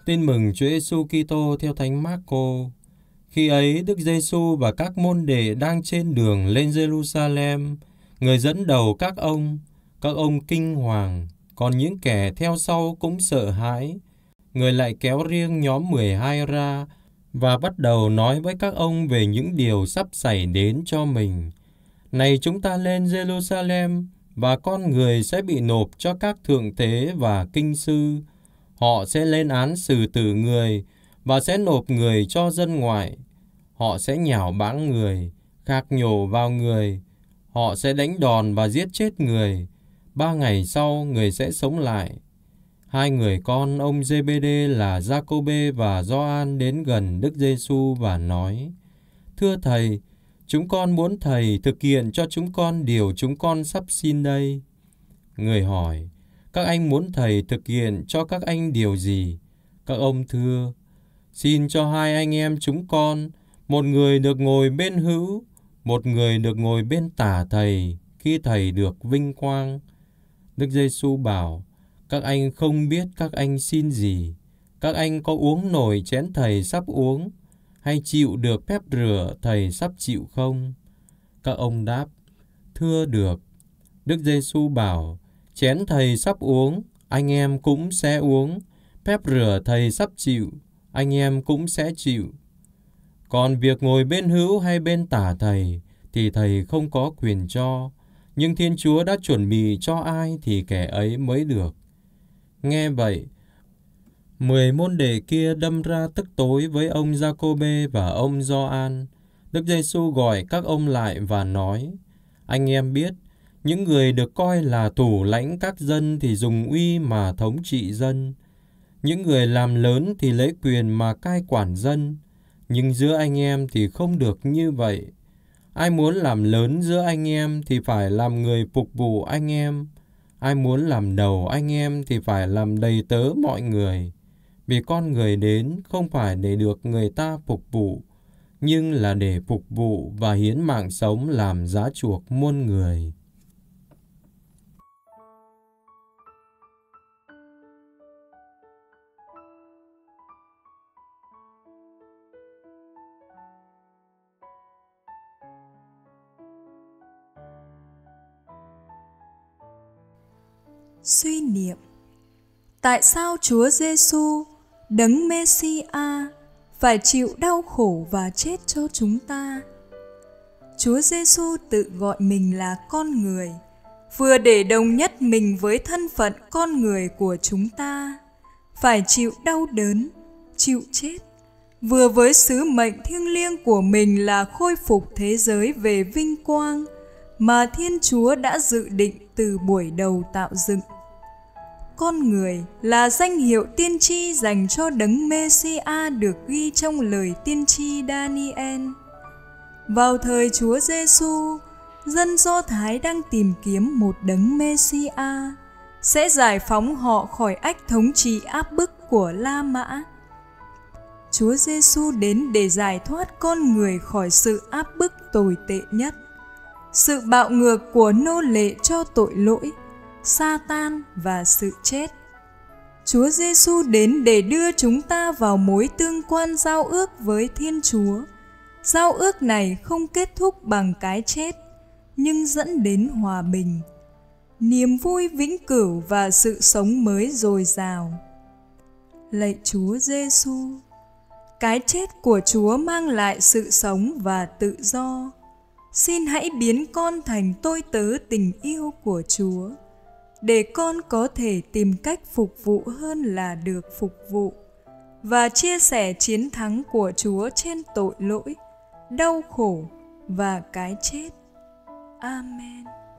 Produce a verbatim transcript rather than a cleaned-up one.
Tin mừng Chúa Giêsu Kitô theo Thánh Mác-cô. Khi ấy, Đức Giêsu và các môn đệ đang trên đường lên Giê-ru-sa-lem. Người dẫn đầu các ông, các ông kinh hoàng, còn những kẻ theo sau cũng sợ hãi. Người lại kéo riêng nhóm mười hai ra và bắt đầu nói với các ông về những điều sắp xảy đến cho mình. Này, chúng ta lên Giê-ru-sa-lem và con người sẽ bị nộp cho các thượng tế và kinh sư. Họ sẽ lên án xử tử người và sẽ nộp người cho dân ngoại. Họ sẽ nhạo báng người, khạc nhổ vào người. Họ sẽ đánh đòn và giết chết người. Ba ngày sau, người sẽ sống lại. Hai người con ông Giê-bê-đê là Gia-cô-bê và Gioan đến gần Đức Giêsu và nói: Thưa Thầy, chúng con muốn Thầy thực hiện cho chúng con điều chúng con sắp xin đây. Người hỏi: Các anh muốn Thầy thực hiện cho các anh điều gì? Các ông thưa: Xin cho hai anh em chúng con, một người được ngồi bên hữu, một người được ngồi bên tả Thầy khi Thầy được vinh quang. Đức Giêsu bảo: Các anh không biết các anh xin gì. Các anh có uống nổi chén Thầy sắp uống, hay chịu được phép rửa Thầy sắp chịu không? Các ông đáp: Thưa được. Đức Giêsu bảo: Chén Thầy sắp uống, anh em cũng sẽ uống. Phép rửa Thầy sắp chịu, anh em cũng sẽ chịu. Còn việc ngồi bên hữu hay bên tả Thầy thì Thầy không có quyền cho, nhưng Thiên Chúa đã chuẩn bị cho ai thì kẻ ấy mới được. Nghe vậy, mười môn đệ kia đâm ra tức tối với ông Gia-cô-bê và ông Gioan. Đức Giêsu gọi các ông lại và nói: Anh em biết, những người được coi là thủ lãnh các dân thì dùng uy mà thống trị dân. Những người làm lớn thì lấy quyền mà cai quản dân. Nhưng giữa anh em thì không được như vậy. Ai muốn làm lớn giữa anh em thì phải làm người phục vụ anh em. Ai muốn làm đầu anh em thì phải làm đầy tớ mọi người. Vì con người đến không phải để được người ta phục vụ, nhưng là để phục vụ và hiến mạng sống làm giá chuộc muôn người. Suy niệm: tại sao Chúa Giêsu, Đấng Mê-si-a, phải chịu đau khổ và chết cho chúng ta? Chúa Giêsu tự gọi mình là con người, vừa để đồng nhất mình với thân phận con người của chúng ta, phải chịu đau đớn, chịu chết, vừa với sứ mệnh thiêng liêng của mình là khôi phục thế giới về vinh quang mà Thiên Chúa đã dự định từ buổi đầu tạo dựng. Con người là danh hiệu tiên tri dành cho Đấng Mê-si-a được ghi trong lời tiên tri Daniel. Vào thời Chúa Giêsu, dân Do Thái đang tìm kiếm một Đấng Mê-si-a sẽ giải phóng họ khỏi ách thống trị áp bức của La Mã. Chúa Giêsu đến để giải thoát con người khỏi sự áp bức tồi tệ nhất, sự bạo ngược của nô lệ cho tội lỗi, Sa-tan và sự chết. Chúa Giêsu đến để đưa chúng ta vào mối tương quan giao ước với Thiên Chúa. Giao ước này không kết thúc bằng cái chết, nhưng dẫn đến hòa bình, niềm vui vĩnh cửu và sự sống mới dồi dào. Lạy Chúa Giêsu, cái chết của Chúa mang lại sự sống và tự do. Xin hãy biến con thành tôi tớ tình yêu của Chúa, để con có thể tìm cách phục vụ hơn là được phục vụ, và chia sẻ chiến thắng của Chúa trên tội lỗi, đau khổ và cái chết. Amen.